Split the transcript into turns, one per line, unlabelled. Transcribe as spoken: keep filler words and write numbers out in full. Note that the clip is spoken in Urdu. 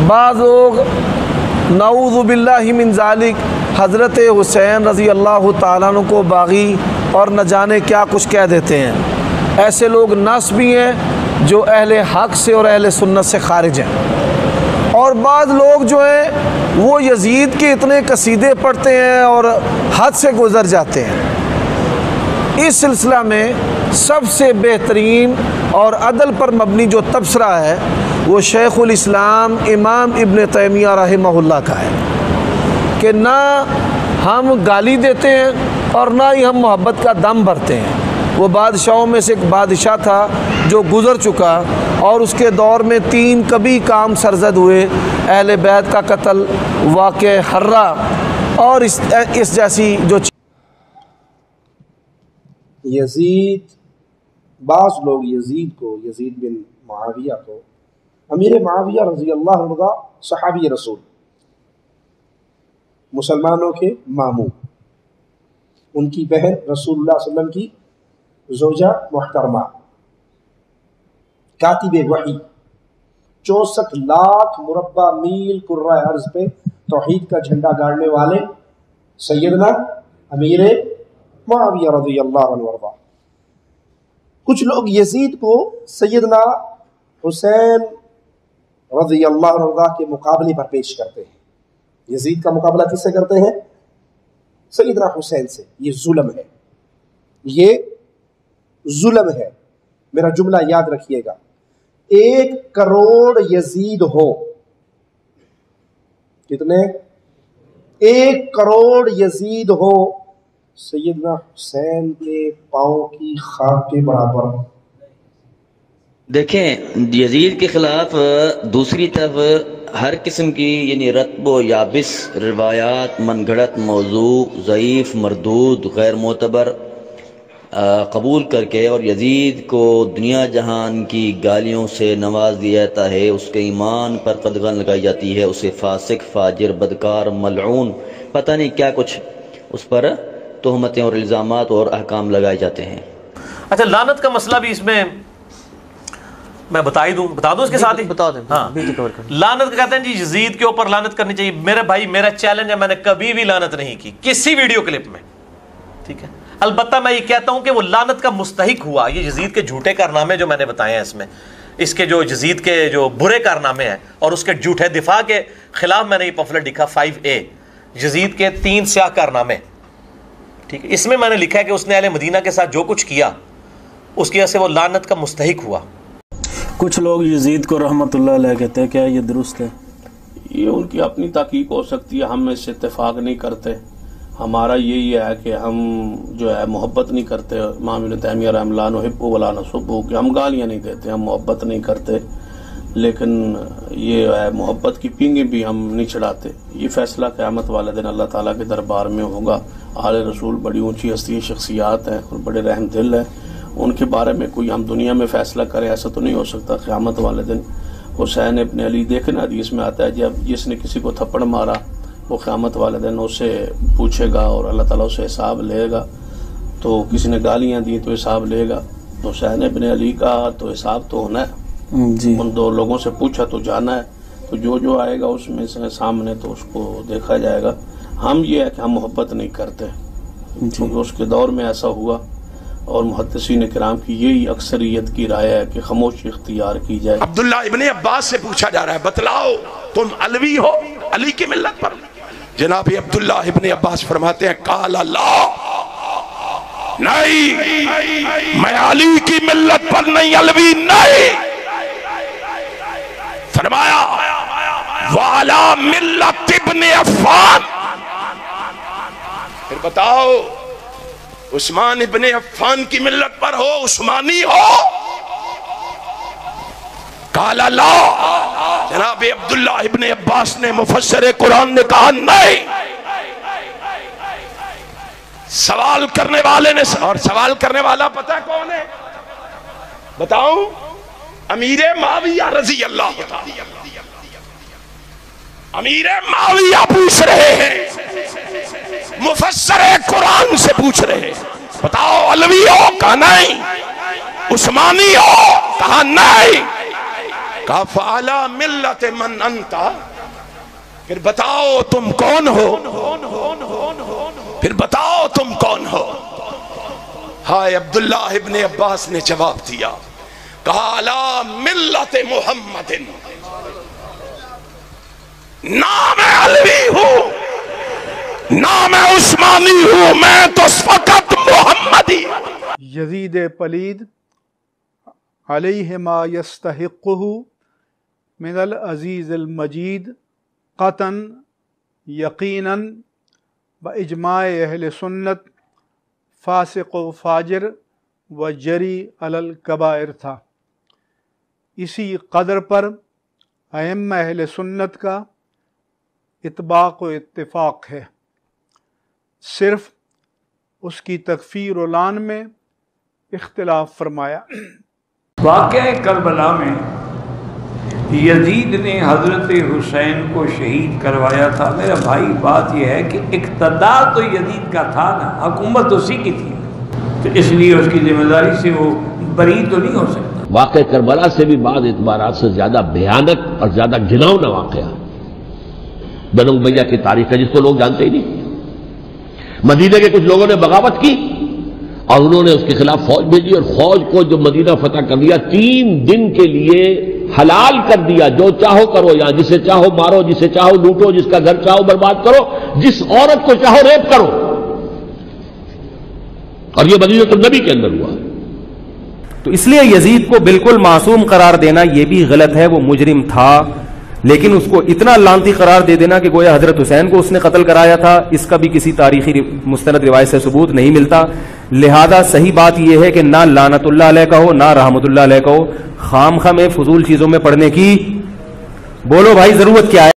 بعض لوگ نعوذ باللہ من ذالک حضرت حسین رضی اللہ تعالیٰ عنہ کو باغی اور نہ جانے کیا کچھ کہہ دیتے ہیں. ایسے لوگ ناس بھی ہیں جو اہل حق سے اور اہل سنت سے خارج ہیں. اور بعض لوگ جو ہیں وہ یزید کے اتنے قصیدے پڑھتے ہیں اور حد سے گزر جاتے ہیں. اس سلسلہ میں سب سے بہترین اور عدل پر مبنی جو تبصرہ ہے وہ شیخ الاسلام امام ابن تیمیہ رحمہ اللہ کا ہے کہ نہ ہم گالی دیتے ہیں اور نہ ہی ہم محبت کا دم بھرتے ہیں. وہ بادشاہوں میں سے ایک بادشاہ تھا جو گزر چکا اور اس کے دور میں تین کبھی کام سرزد ہوئے: اہل بیت کا قتل، واقع حرہ اور اس اس جیسی جو
یزید. بعض لوگ یزید کو، یزید بن معاویہ کو، امیر معاویہ رضی اللہ عنہ صحابی رسول، مسلمانوں کے ماموں، ان کی بہن رسول اللہ صلی اللہ علیہ وسلم کی زوجہ محترمہ، کاتب وحی، چونسٹھ لاکھ مربع میل کرۂ ارض پہ توحید کا جھنڈا گاڑنے والے سیدنا امیر معاویہ رضی اللہ عنہ وارضاہ. کچھ لوگ یزید کو سیدنا حسین رضی اللہ عنہ وارضاہ کے مقابلے پر پیش کرتے ہیں. یزید کا مقابلہ کس سے کرتے ہیں؟ سیدنا حسین سے. یہ ظلم ہے، یہ ظلم ہے. میرا جملہ یاد رکھیے گا، ایک کروڑ یزید ہو، کتنے؟ ایک کروڑ یزید ہو، سیدنا حسین کے پاؤں کی خاک کے برابر.
دیکھیں، یزید کے خلاف دوسری طرف ہر قسم کی یعنی رتب و یابس روایات، من گھڑت موضوع، ضعیف، مردود، غیر معتبر قبول کر کے اور یزید کو دنیا جہان کی گالیوں سے نواز دیا جاتا ہے، اس کے ایمان پر قدغن لگائی جاتی ہے، اسے فاسق، فاجر، بدکار، ملعون، پتہ نہیں کیا کچھ اس پر تہمتیں اور الزامات اور احکام لگائے جاتے ہیں.
اچھا، لعنت کا مسئلہ بھی اس میں میں بتا ہی دوں بتا دوں اس کے ساتھ ہی
بتا دیں.
ہاں، لعنت کا کہتے ہیں جی یزید کے اوپر لعنت کرنی چاہیے. میرے بھائی، میرا چیلنج ہے، میں نے کبھی بھی لعنت نہیں کی کسی ویڈیو کلپ میں، ٹھیک ہے؟ البتہ میں یہ کہتا ہوں کہ وہ لعنت کا مستحق ہوا. یہ یزید کے جھوٹے کارنامے جو میں نے بتائے ہیں، اس میں اس کے جو یزید کے جو برے کارنامے ہیں اور اس کے جھوٹے دفاع کے خلاف میں نے یہ پمفلٹ لکھا فائیو اے، یزید کے تین سیاہ کارنامے، ٹھیک ہے؟ اس میں میں نے لکھا ہے کہ اس نے اہل مدینہ کے ساتھ جو کچھ کیا اس کی وجہ سے وہ لعنت کا مستحق ہوا.
کچھ لوگ یزید کو رحمت اللہ علیہ کہتے ہیں، کیا یہ درست ہے؟
یہ ان کی اپنی تحقیق ہو سکتی ہے، ہم اس سے اتفاق نہیں کرتے. ہمارا یہی ہے کہ ہم جو ہے محبت نہیں کرتے. امام ابن تیمیہ رحمہ اللہ نحب ولا نسب، کہ ہم گالیاں نہیں دیتے، ہم محبت نہیں کرتے، لیکن یہ ہے محبت کی پینگیں بھی ہم نہیں چڑھاتے. یہ فیصلہ قیامت والے دن اللہ تعالیٰ کے دربار میں ہوگا. آل رسول بڑی اونچی ہستی شخصیات ہیں اور بڑے رحم دل ہیں، ان کے بارے میں کوئی ہم دنیا میں فیصلہ کریں ایسا تو نہیں ہو سکتا. قیامت والے دن حسین ابن علی، دیکھنا حدیث میں آتا ہے جب جس نے کسی کو تھپڑ مارا وہ قیامت والے دن اس سے پوچھے گا اور اللہ تعالیٰ اسے حساب لے گا. تو کسی نے گالیاں دی تو حساب لے گا. تو حسین ابن علی کا تو حساب تو ہونا ہے جی. ان دو لوگوں سے پوچھا تو جانا ہے، تو جو جو آئے گا اس میں سے سامنے تو اس کو دیکھا جائے گا. ہم یہ ہے کہ ہم محبت نہیں کرتے کیونکہ اس کے دور میں ایسا ہوا، اور محدثین کرام کی یہی اکثریت کی رائے ہے کہ خاموشی اختیار کی جائے.
عبداللہ ابن عباس سے پوچھا جا رہا ہے، بتلاؤ تم علوی ہو، علی کی ملت پر؟ جناب عبداللہ ابن عباس فرماتے ہیں قال اللہ، نہیں، میں علی کی ملت پر نہیں، علوی نہیں. فرمایا وعلا ملت ابن عفان. پھر بتاؤ عثمان ابن عفان کی ملت پر ہو، عثمانی ہو؟ قال لا. جناب عبداللہ ابن عباس نے، مفسر قرآن نے کہا نہیں. سوال کرنے والے نے، اور سوال کرنے والا پتہ کون ہے؟ بتاؤں؟ امیر معاویہ رضی اللہ عنہ. امیر معاویہ پوچھ رہے ہیں، مفسر قرآن سے پوچھ رہے ہیں، بتاؤ علوی ہو؟ کہا نہیں. عثمانی ہو؟ کہا نہیں. کہا فعلا ملت من انتا، پھر بتاؤ تم کون ہو، پھر بتاؤ تم کون ہو۔ ہائے عبداللہ ابن عباس نے جواب دیا، کہا علی ملت محمد، نہ میں علوی ہوں نہ میں عثمانی ہوں، میں تو فقط محمدی۔
یزید پلید علیہ ما یستحقہ من العزیز المجید قطعاً یقیناً باجماع اہل سنت فاسق و فاجر و جری علی الکبائر تھا۔ اسی قدر پر ائمہ اہل سنت کا اتباق و اتفاق ہے، صرف اس کی تکفیر و لعن میں اختلاف فرمایا۔
واقعہ کربلا میں یزید نے حضرت حسین کو شہید کروایا تھا۔ میرا بھائی بات یہ ہے کہ اقتدار تو یزید کا تھا نا، حکومت اسی کی تھی، تو اس لیے اس کی ذمہ داری سے وہ بری تو نہیں ہو سکتا۔
واقعہ کربلا سے بھی بعض اعتبارات سے زیادہ بھیانک اور زیادہ گھناؤنا واقعہ بنو امیہ کی تاریخ ہے، جس کو لوگ جانتے ہی نہیں۔ مدینہ کے کچھ لوگوں نے بغاوت کی اور انہوں نے اس کے خلاف فوج بھیجی، اور فوج کو جو مدینہ فتح کر لیا، تین دن کے لیے حلال کر دیا، جو چاہو کرو، یہاں جسے چاہو مارو، جسے چاہو لوٹو، جس کا گھر چاہو برباد کرو، جس عورت کو چاہو ریپ کرو۔ اور یہ مدینہ النبی کے اندر ہوا۔
تو اس لیے یزید کو بالکل معصوم قرار دینا یہ بھی غلط ہے، وہ مجرم تھا، لیکن اس کو اتنا لعنتی قرار دے دینا کہ گویا حضرت حسین کو اس نے قتل کرایا تھا، اس کا بھی کسی تاریخی مستند روایت سے ثبوت نہیں ملتا۔ لہذا صحیح بات یہ ہے کہ نہ لعنت اللہ علیہ کا ہو نہ رحمت اللہ علیہ کا ہو، خام خواہ میں فضول چیزوں میں پڑھنے کی، بولو بھائی ضرورت کیا ہے؟